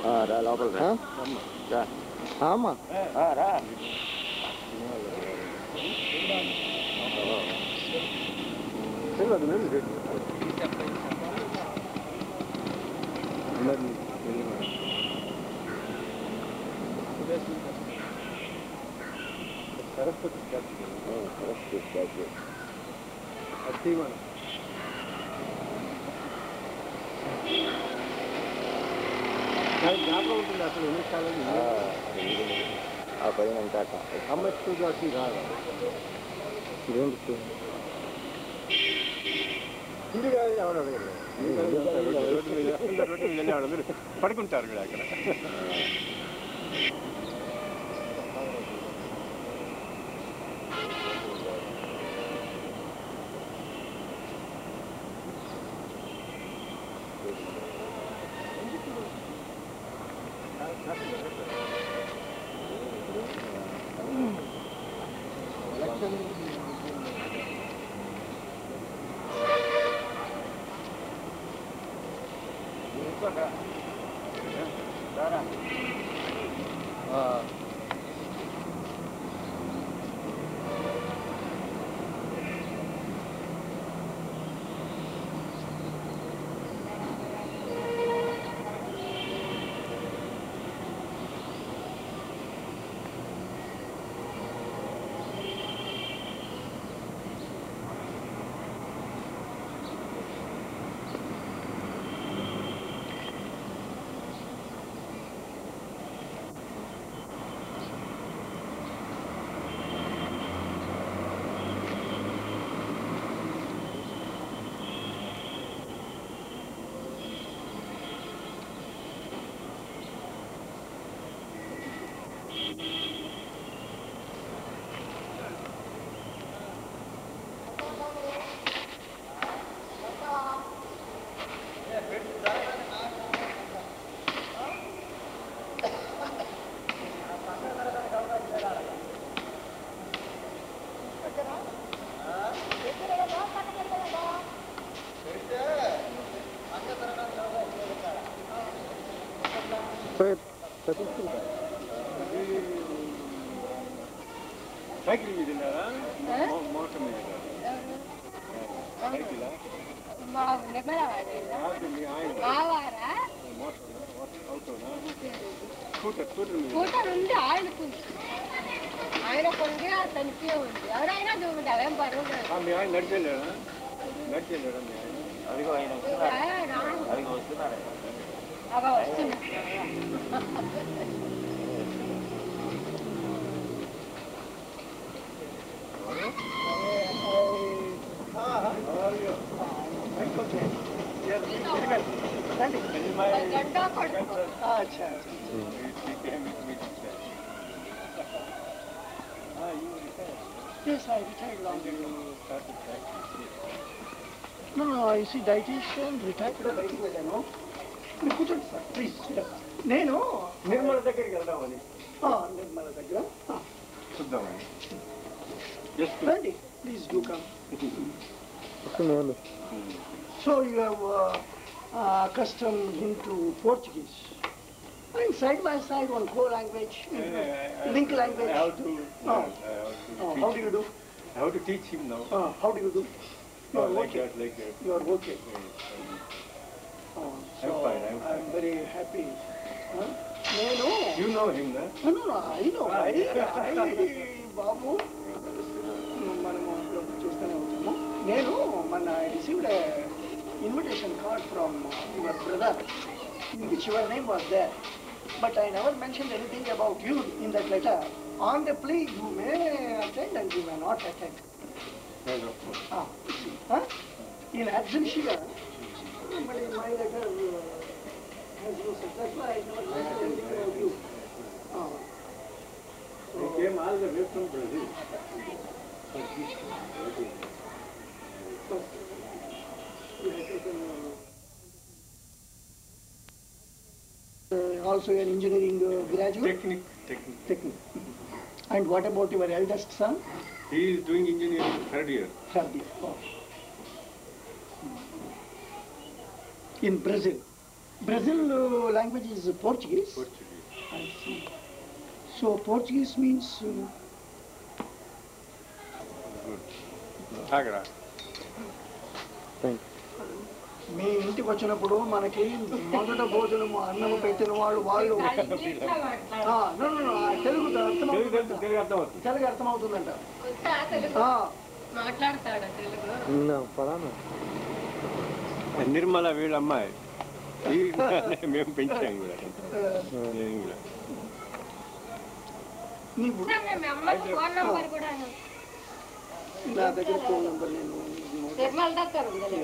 రా లోపల రా. అమ్మా రా. సరస్వతి స్టాచ్యూ అది మనం జ్ఞాపకం ఉంటుంది అసలు ఎన్ని కాలం ఆ పైన అంతా అమ్మకి రాదు ఇంటికి ఎవరు అడగలేదు పడుకుంటారు అక్కడ. సైకిల్ మీద మోటార్ మీద సైకిల్ స్కూటర్ ఉంది ఆయన కొంది తనిఖీ ఉంది ఎవరైనా చూపుతావేం పర్వాలేదు. మీ ఆయన నడిచేలేడా నడిచేలేడా మీ ఆయన? అదిగో ఆయన వస్తున్నారు. అలా వస్తున్నా Yes, I retired long ago. No, I see dietitian retired. కూర్చోండి సార్ ప్లీజ్. నేను నిర్మల దగ్గరికి వెళ్దామని. నిర్మల దగ్గర చూద్దామని. రండి please do come. So you have accustomed him to Portuguese. I mean, side by side, one co-language, link language. I have to. How do you do? I have to teach him now. How do you do? You are like okay. that, like that. You are okay. So I'm fine. I'm very happy. No. You know him, no? No. I know. Babu. మనము చూస్తూనే ఉంటాము. నేను మొన్న I received a invitation card from your brother, in which your name was there. But I never mentioned anything about you in that letter. On the plea, you may attend and you may not attend. Yes, of course. In absentia, but in my letter has no such. That's why I never mentioned anything about you. He came all the way from Brazil. Also an engineering graduate? Technique. And what about your eldest son? He is doing engineering third year. In Brazil. Brazil language is Portuguese. Portuguese. I see. So Portuguese means Good. Agra. మీ ఇంటికి వచ్చినప్పుడు మనకి మొదట భోజనము అన్నము పెట్టిన వాళ్ళు తెలుగు అర్థమవుతుంది, తెలుగు అర్థమవుతుందంట. మాట్లాడతాడు తెలుగు. నిర్మల వీళ్ళ అమ్మాయి మేము పెంచాం కూడా. ఫోన్ నంబర్ కూడా నా దగ్గర ఫోన్ నంబర్ నేను నిర్మల్ దగ్గర ఉంది.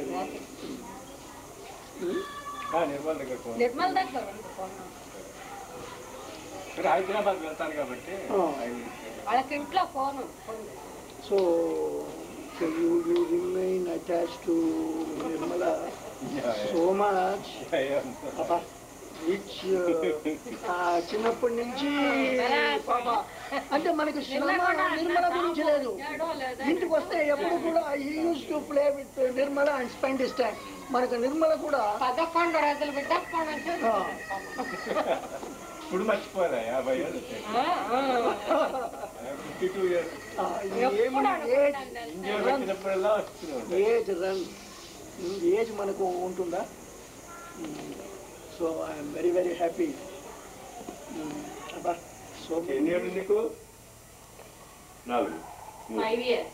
నిర్మల దగ్గర నిర్మల్ దగ్గర ఉంది ఫోన్ నంబర్. హైదరాబాద్ వెళ్తాను కాబట్టి వాళ్ళకి ఇంట్లో phone. So you remain attached to Nirmala so much. Which చిన్నప్పటి నుంచి పాప అంటే మనకి నిర్మల గురించి లేదు. ఇంటికి వస్తే ఎప్పుడు కూడా he used to play with Nirmala and spend his time. మనకు నిర్మల కూడా 11 రోజులు బిడ్డ ఇప్పుడు మర్చిపోరా 50 ఏళ్ళు 52 years. ఏజ్ మనకు ఉంటుందా? So I'm very very happy. So ఎన్ని ఏళ్ళు నీకు? 4. 5 years.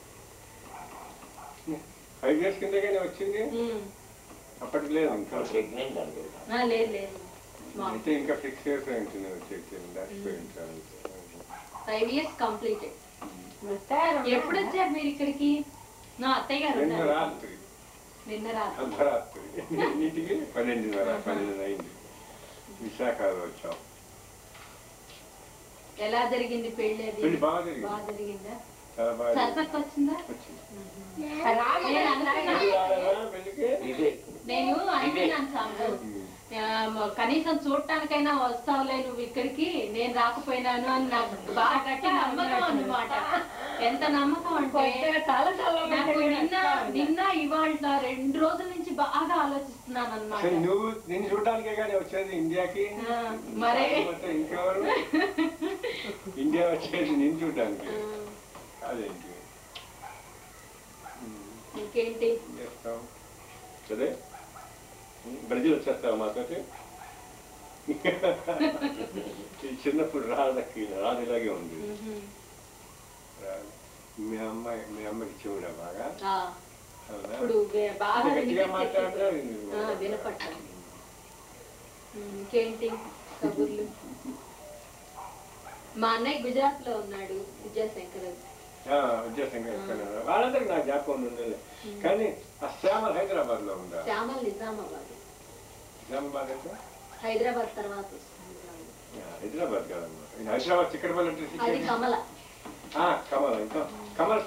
5 years కిందగానే వచ్చింది. అప్పటికి లేదు ఇంకా. లేదు లేదు. అయితే ఇంకా 6 years ఉంటుంది వచ్చేసి. 5 years completed. ఎప్పుడు వచ్చారు మీరు ఇక్కడికి? నా అత్తయ్య గారు నిన్న రాత్రి అర్ధరాత్రి ఇంటికి 12:30 అయింది. విశాఖలో వచ్చాం. ఎలా జరిగింది పెళ్లి? అది పెళ్లి బాగా జరిగిందా? చాలా బాగా సరసకు వచ్చిందా? నేను అనుకున్నాను సాంబు, కనీసం చూడటానికైనా వస్తావులే నువ్వు ఇక్కడికి, నేను రాకపోయినాను అని నాకు బాగా గట్టి నమ్మకం అన్నమాట. ఎంత నమ్మకం అంటే నాకు నిన్న ఇవాళ 2 రోజుల నుంచి బాగా ఆలోచిస్తున్నాను అన్నమాట. నువ్వు నిన్ను చూడటానికే కానీ వచ్చేది ఇండియాకి. మరే ఇంకెవరు ఇండియా వచ్చేది నిన్ను చూడటానికి. అదేంటి ఇంకేంటి చేస్తాం? సరే బ్రెజిల్ వచ్చేస్తావు మాతోటి. చిన్నప్పుడు రాధకి రాధ ఇలాగే ఉంది. మీ అమ్మకి చెవుడా బాగా గట్టిగా మాట్లాడితే వినపట్టాలి. ఇంకేంటి కబుర్లు? మా అన్నయ్య గుజరాత్ లో ఉన్నాడు, విద్యాశంకర్. వాళ్ళందరికి నాకు జ్ఞాపకం ఉండదు. కానీ ఆ శ్యామల్ హైదరాబాద్ లో ఉందా? శ్యామల్ నిజామాబాద్. నిజామాబాద్ అంటే హైదరాబాద్ తర్వాత హైదరాబాద్ కాదమ్మా. హైదరాబాద్ చిక్కడపల్లి అది కమల. కమల ఇంకా కమల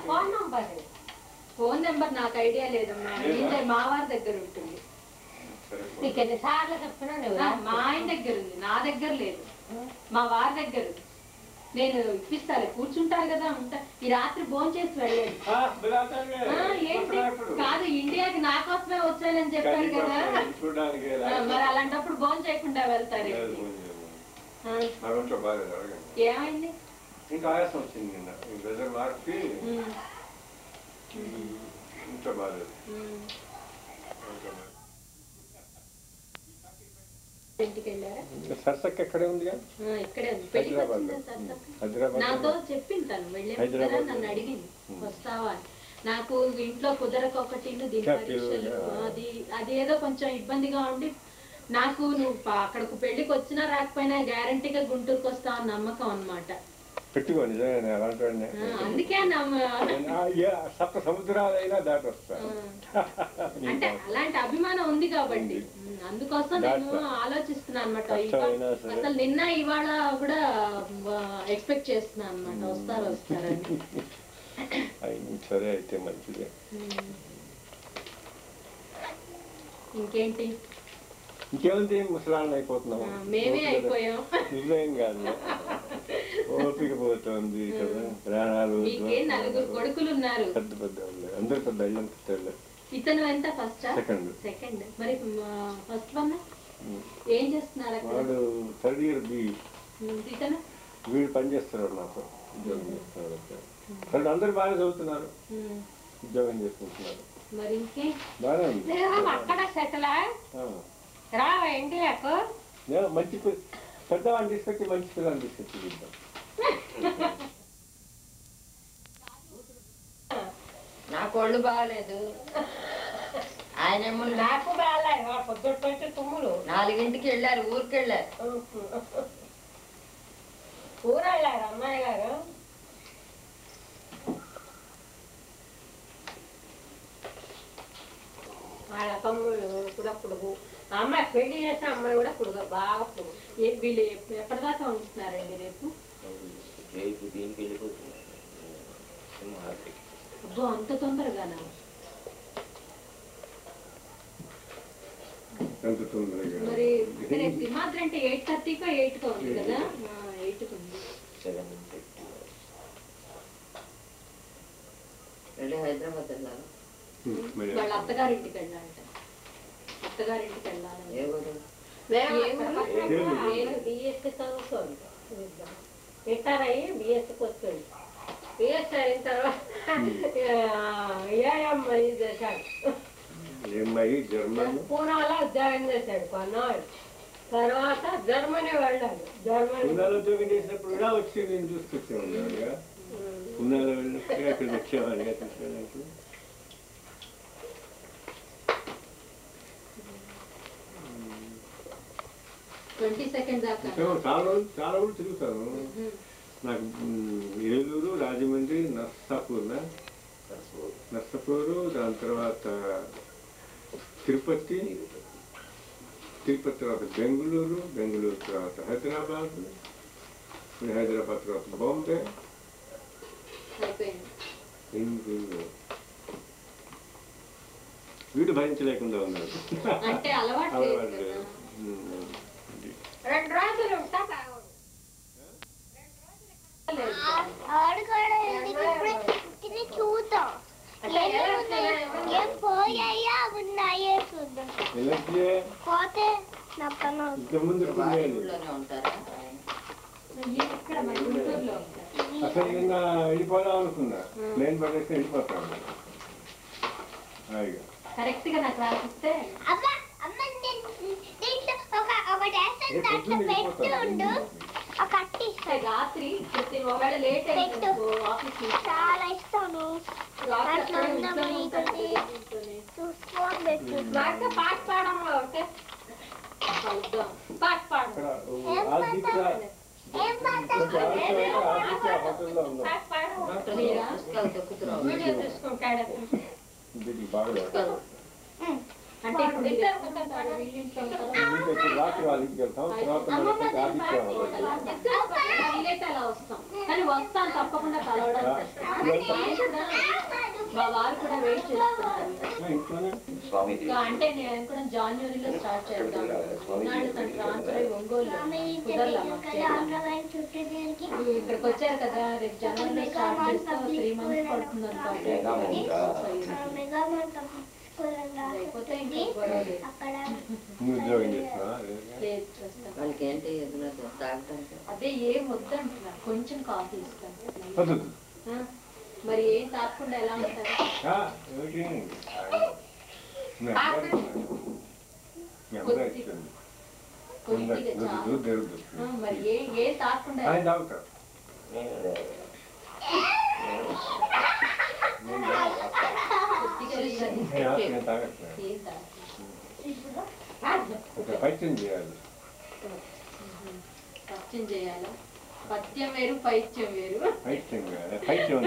ఫోన్ నెంబర్ నాకు ఐడియా లేదమ్మా. మా వారి దగ్గర ఉంటుంది. నీకు ఎన్నిసార్లు చెప్తున్నాను? మా ఆయన దగ్గర ఉంది, నా దగ్గర లేదు. మా వారి దగ్గర ఉంది. నేను ఇప్పిస్తాను, కూర్చుంటారు కదా. ఉంటా ఈ రాత్రి భోజనం చేసి వెళ్ళండి. ఏంటి కాదు, ఇండియాకి నా కోసమే వచ్చానని చెప్పారు కదా, మరి అలాంటప్పుడు భోజనం చేయకుండా వెళ్తారు. ఏమైంది? ఇంకా ఆయాసం వచ్చింది నిన్న. వెదర్ మార్చి ఇంట్లో బాగాలేదు. ఇంటికి వెళ్ళారా? సరసక్క ఎక్కడే ఉంది? ఇక్కడే ఉంది. నాతో చెప్పింటాను వెళ్ళే నన్ను అడిగింది వస్తావా అని. నాకు ఇంట్లో కుదరకొకటి దీని పరీక్షలు అది ఏదో కొంచెం ఇబ్బందిగా ఉండి, నాకు నువ్వు అక్కడికి పెళ్లికి వచ్చినా రాకపోయినా గ్యారంటీగా గుంటూరుకు వస్తావు అని నమ్మకం అన్నమాట. పెట్టుకో నిజంగా అలాంటి అందుకే సప్త సముద్రాలైనా దాటి వస్తా అంటే అలాంటి అభిమానం ఉంది కాబట్టి అందుకోసం నేను ఆలోచిస్తున్నాను అన్నమాట. అసలు నిన్న ఇవాళ కూడా ఎక్స్పెక్ట్ చేస్తున్నాను అన్నమాట, వస్తారని. సరే అయితే మంచిది. ఇంకేంటి? ఇంకేముంది, ముసలాళ్ళు అయిపోతున్నాము. మేమే అయిపోయాం. నిజం కాదు, ఓపిక పోతుంది కదా. ప్రాణాలు 4 కొడుకులు ఉన్నారు. పెద్ద పెద్ద వాళ్ళు అందరు పెద్ద అయ్యంత ఇతను ఎంత ఫస్ట్ సెకండ్. సెకండ్. మరి ఫస్ట్ వన్ ఏం చేస్తున్నాడు అక్కడ? వాడు థర్డ్ ఇయర్ బి. ఇతను వీడు పని చేస్తున్నాడు నాతో, ఉద్యోగం చేస్తున్నాడు. అందరు బాగా చదువుతున్నారు, ఉద్యోగం చేసుకుంటున్నారు. మరి ఇంకే బాగా ఉంది. అక్కడ సెటిల్ రా ఏంటి నాకు మంచి పెద్దవాడిని తీసుకొచ్చి మంచి పిల్లల్ని తీసుకొచ్చి చూద్దాం. నాకు ఒళ్ళు బాగాలేదు. ఆయన నాకు బాగాలేదు. పొద్దుటి తుమ్ములు 4ంటికి వెళ్ళారు, ఊరికి వెళ్ళారు. ఊరు వెళ్ళారు అమ్మాయి గారు. వాళ్ళ తమ్ముళ్ళు కూడా పుడుగు. అమ్మాయి పెళ్లి చేసిన అమ్మాయి కూడా పుడుగు, బాగా పుడుగు. వీళ్ళు ఎప్పటిదాకా ఉంటున్నారండి రేపు? రేపు దీనికి వెళ్ళిపోతున్నారు. అబ్బో అంత తొందరగానా? మరి రేపు సింహాద్రి అంటే 8:30కో 8కో ఉంది కదా? 8కి ఉంది. 7:30 వెళ్ళి హైదరాబాద్ వెళ్ళాలి. వాళ్ళ అత్తగారింటికి వెళ్ళాలంట. అత్తగారింటికి వెళ్ళాలి. నేను బిఎస్సీ చదువుతాను. రిటైర్ అయ్యి బిఎస్సీకి వస్తుంది. బిఎస్సీ అయిన తర్వాత ఏఎంఐ చేశాడు. పూనాలో ఉద్యోగం చేశాడు కొన్నాడు. తర్వాత జర్మనీ వెళ్ళాడు. పునాలో ఉద్యోగం చేసినప్పుడు కూడా వచ్చి నేను చూసుకొచ్చేవాడిగా. పునాలో వెళ్ళినప్పుడు అక్కడ వచ్చేవాడిగా తీసుకెళ్ళడానికి. 22nd దాకా చాలా రోజులు తిరుగుతాను. నాకు ఏలూరు, రాజమండ్రి, నర్సాపూరు, దాని తర్వాత తిరుపతి తర్వాత బెంగళూరు తర్వాత హైదరాబాద్ తర్వాత బాంబే. వీడు భరించలేకుండా ఉన్నాడు. అంటే అలవాటు 2 రోజులు ఉంటా చూద్దాం. పోయాయా ఉన్నాయే చూద్దాం. పోతే ఇంతకుముందు అసలు నిన్న వెళ్ళిపోదాం అనుకున్నా. ప్లేన్ పట్టేసి వెళ్ళిపోతాను. కరెక్ట్ గా నాకు రాసిస్తే రాత్రి ఒకవేళ లేట్ అయితే చాలా ఇస్తాను. పాట పాడంలో ఓకే పాట పాడు. వీడియో తీసుకుంటాడు. అంటే రాత్రి వాళ్ళ ఇంటికి వెళ్తాం. అలా వస్తాం. కానీ వస్తాను తప్పకుండా కలవడానికి. మా వారు కూడా వెయిట్ చేస్తున్నారు. అంటే నేను కూడా జాన్యువరిలో స్టార్ట్ చేద్దాం. తను ట్రాన్స్ఫర్ అయ్యి ఒంగోలు కుదరలా. ఇక్కడికి వచ్చారు కదా, రేపు జనవరిలో స్టార్ట్ చేస్తే 3 months పడుతుంది అదే ఏం వద్దంటున్నా. కొంచెం కాఫీ ఇస్తాను. మరి ఏం తాకుండా ఎలా ఉంటారు? మరి ఏం తాకుండా పైత్యం చేయాలి. పత్యం చేయాలా? పత్యం వేరు, పైత్యం వేరు. పైత్యం పైత్యం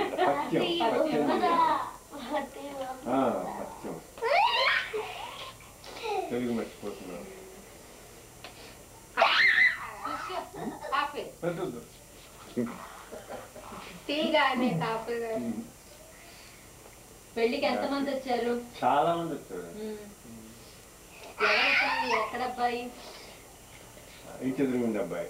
తెలుగు మర్చిపోతున్నాను. పెళ్లికి ఎంతమంది వచ్చారు? చాలా మంది వచ్చారు. ఎక్కడ అబ్బాయి? ఇంచెదురుగుండి అబ్బాయి.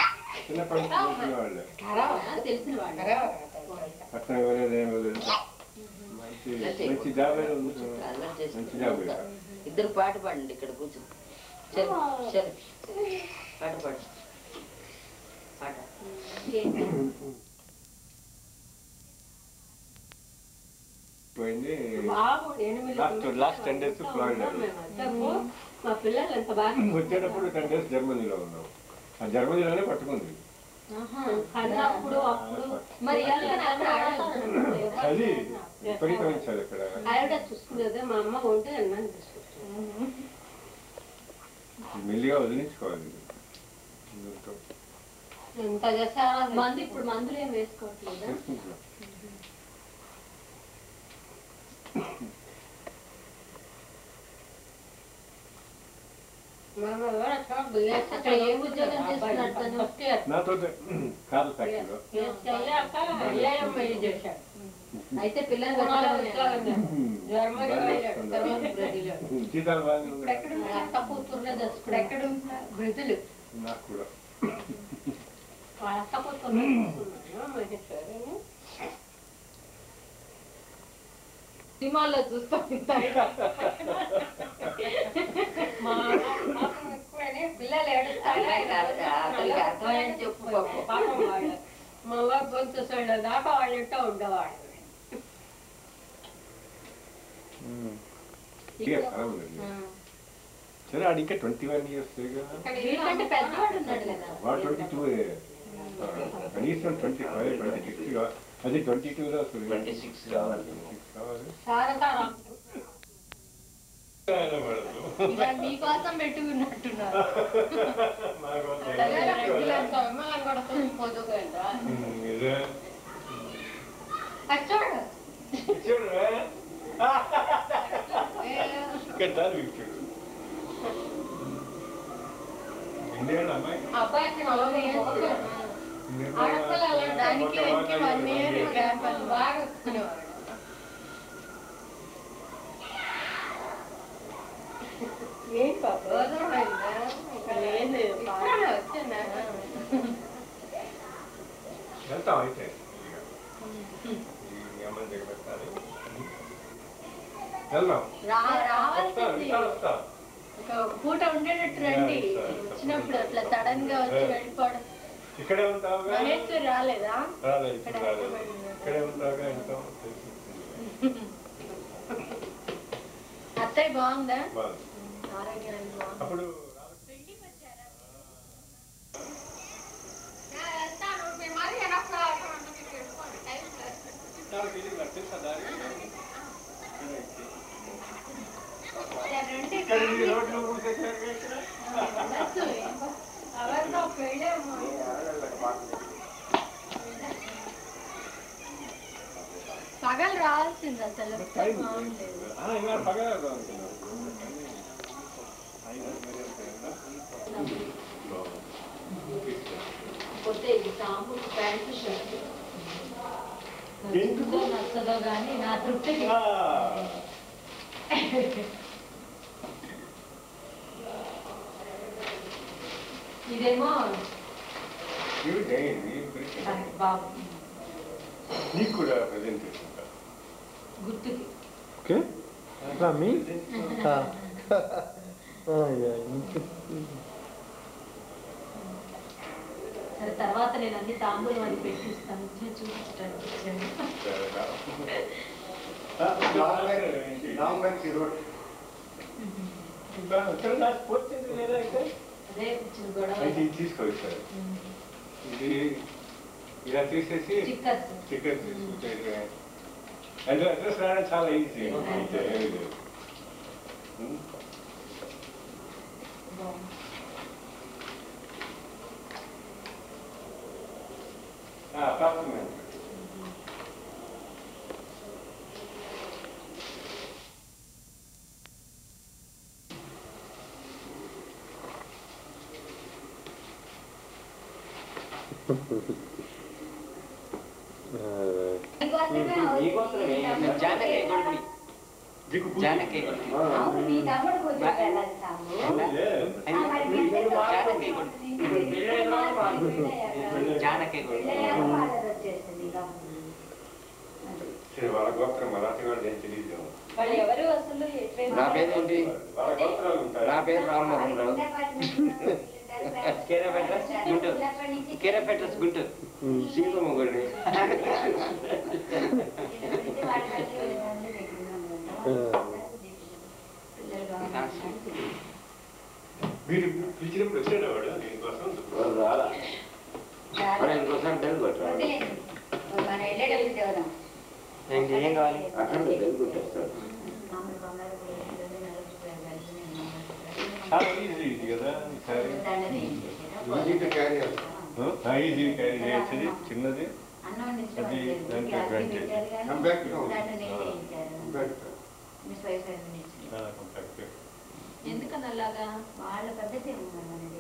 చిన్నప్పటి నుంచి తెలిసిన వాళ్ళే. తెలిసిన వాళ్ళు. పక్కన ఇవ్వలేదు, ఏం ఇవ్వలేదు. మంచి జాబే ఉంది. మంచి జాబే. ఇద్దరు పాట పాడండి ఇక్కడ కూర్చొని. చలో చలో పాట పాడు పాట. పోయింది. బాబు లాస్ట్ 10 days ఫ్లారిడా. మా పిల్లలు ఎంత బాగా వచ్చేటప్పుడు 10 days జర్మనీలో ఉన్నాం. ఆ జర్మనీలోనే పట్టుకుంది. అప్పుడు అప్పుడు మరి అది విపరీతమించాలి ఇక్కడ. ఆవిడ చూసుకునేదే మా అమ్మ ఉంటే అన్నాను తీసుకుంటాను. మెల్లిగా వదిలించుకోవాలి. ఎంత చేస్తారా మందు ఇప్పుడు మందులు ఏం వేసుకోవట్లేదు. అక్కడ ఏం ఉద్యోగం చేస్తున్నారు? నాతో కాదు ఫ్యాక్టరీలో. అయితే పిల్లలు జీతాలు బాగా అక్క కూతుర్లే దసుకుడు ఎక్కడ బ్రెజిల్ నాకు కూడా అక్క కూతుర్లే సినిమాల్లో చూస్తాం. పిల్లలు చెప్పు మా వారు గొంతు దాకా వాళ్ళంటూ ఉండేవాడు. సరే ఆడు ఇంకా 21 years పెద్దవాడు ఉన్నాడు కదా. వాడు 22 కనీసం 25 26 అది 22లో 26 కావాలి. మీకోసం పెట్టుకున్నట్టున్నారు. అబ్బాయికి అడపడానికి 1 year బాగా వస్తుకునేవాడు. ఏం పాప వచ్చిందా? వెళ్తాం అయితే వెళ్దాం. పూట ఉండేటట్టు రండి. వచ్చినప్పుడు అట్లా సడన్ గా వచ్చి వెళ్ళిపోవడం. ఇక్కడే ఉంటావు. మహేశ్వరి రాలేదా? ఇక్కడే ఉంటావుగా. అత్తయ్య బాగుందా? అప్పుడు పగలు రావాల్సింది అసలు. పోతే సాంబుకు ప్యాంటు షర్ట్ నచ్చదో కానీ నా తృప్తికి ఇదేమో బాబు నీకు కూడా ప్రజెంట్ చేసుకుంటా గుర్తుకి. Okay? From me? Yeah. సరే తర్వాత నేను అన్ని తాంబూలం అది పెట్టిస్తాను. చూపించడానికి అదే చిన్న గొడవ. తీసుకోవచ్చు. ఇది ఇలా తీసేసి స్టిక్కర్స్ స్టిక్కర్ తీసుకుంటే అడ్రస్ రాయడం చాలా ఈజీ. అపార్ట్మెంట్ జానకి వాళ్ళ గోత్రం మరాఠీ వాళ్ళు ఏం తెలియదు. వాళ్ళు ఎవరు అసలు? నా పేరేంటి? వాళ్ళ గోత్రాలు ఉంటాయి. నా పేరు Rammohan Rao. Care of address Guntur. Care of address Guntur. Sitamma గుడి. మీరు పిలిచినప్పుడు వచ్చాడు వాడు దీనికోసం. రాలా ఇంకోసారి బెల్ కొట్టాడు. ఇంకేం కావాలి? అక్కడ బెల్ కొట్టేస్తాడు. చాలా ఈజీ కదా ఈసారి. ఈజీ క్యారీ ఈజీ క్యారీ చేయొచ్చు. చిన్నది అది దానికి అడ్వాంటేజ్. కంపాక్ట్ చాలా కంపాక్ట్. ఎందుకని అలాగా? వాళ్ళ పద్ధతి ఉన్నది.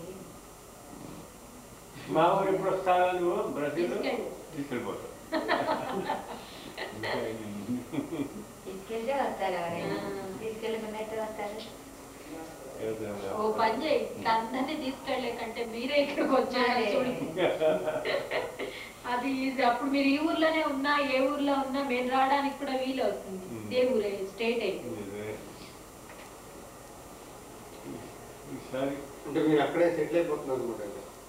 మా ఊరు ఎప్పుడు వస్తారా నువ్వు? బ్రజీల్ తీసుకెళ్ళిపోతావు. తీసుకెళ్తే వస్తారు ఎవరైనా, తీసుకెళ్ళకుండా వస్తారు. ఓ పని చేయి, అందరినీ తీసుకెళ్లే కంటే మీరే ఇక్కడికి వచ్చారు చూడు. అది ఈజీ. అప్పుడు మీరు ఈ ఊర్లోనే ఉన్నా, ఏ ఊర్లో ఉన్నా మేము రావడానికి కూడా వీలు అవుతుంది. ఇదే ఊరే, స్టేట్ అయితే. ఈసారి అంటే మీరు అక్కడే సెటిల్ అయిపోతున్నారు అనమాట.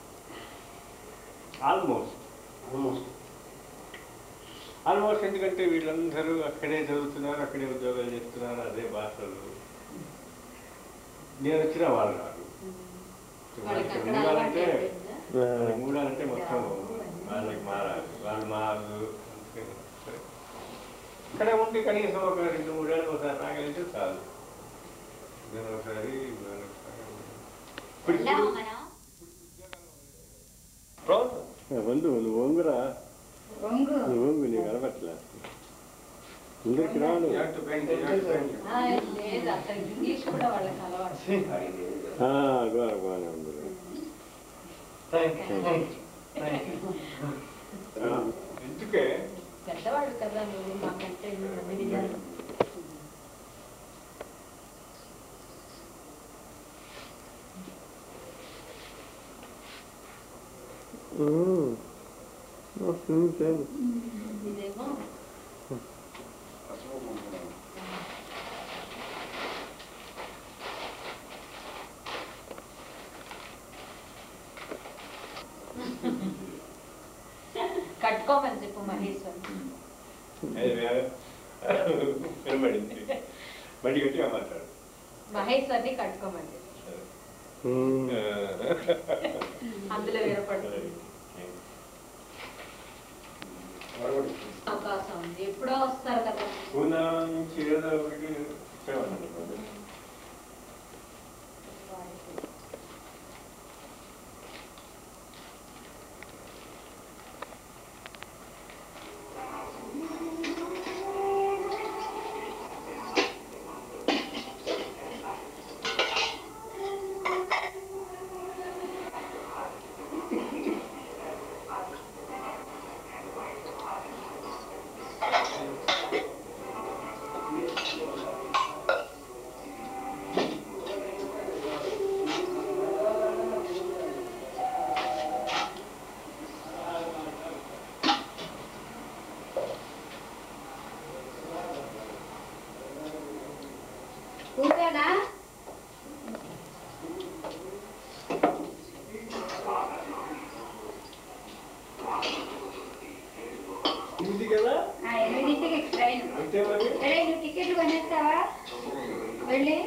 ఆల్మోస్ట్ ఎందుకంటే వీళ్ళందరూ అక్కడే చదువుతున్నారు, అక్కడే ఉద్యోగాలు చేస్తున్నారు, అదే భాషలు. నేను వచ్చినా వాళ్ళు రాదు. మూడాలంటే మొత్తం వాళ్ళకి మారాలి, వాళ్ళు మారు. ఇక్కడే ఉండి కనీసం ఒక 2-3 ఏళ్ళు ఒకసారి రాగలిగితే చాలు. నేను ఒకసారి వంగురా వంగు నీకు అలవట్లే. ఇందరికి రాను. లేదు అసలు ఇంగ్లీష్ కూడా వాళ్ళకి అలవాటు. బాగానే ఉంది. ఎందుకే పెద్దవాళ్ళు కదా నువ్వు, మాకంటే అన్ని విధాలు. ఇదేమో కట్టుకోమని చెప్పు మహేశ్వర్. వినబడింది. బండి గట్టిగా మాట్లాడు. మహేశ్వర్ని కట్టుకోమని చెప్పు. అందులో వినపడుతుంది. అవకాశం ఉంది. ఎప్పుడో వస్తారు కదా. పూనా నుంచి ఏదో ఒకటి టికెట్లు కొనేస్తావా వెళ్ళి?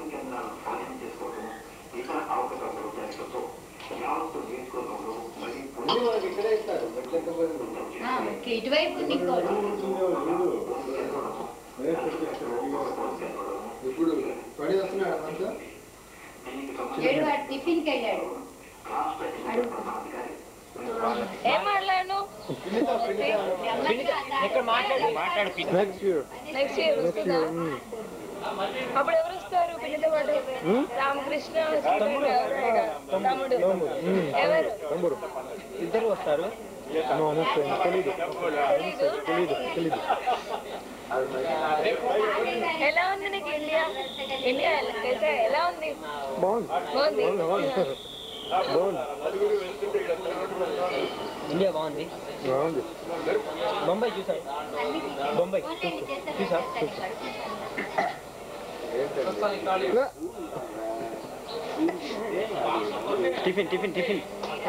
ఇటువైపు ఇప్పుడు పడి వస్తున్నాడు అంతా. ఏడు టిఫిన్కి వెళ్ళాడు. ఏం మాట్లాడను? నెక్స్ట్ ఇయర్ వస్తుందా? అప్పుడు ఎవరు వస్తారు పిల్లతో పాటు? రామకృష్ణ, తమ్ముడు ఎవరు? ఇద్దరు వస్తారు. ఎలా ఉంది నీకు ఇండియా? ఇండియా ఎలా ఉంది? బాగుంది. ఇండియా బాగుంది బొంబాయి చూసావు బొంబాయి చూసా టిఫిన్ టిఫిన్ టిఫిన్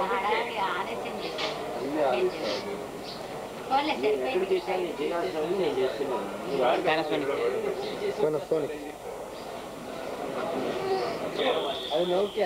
అది నోకే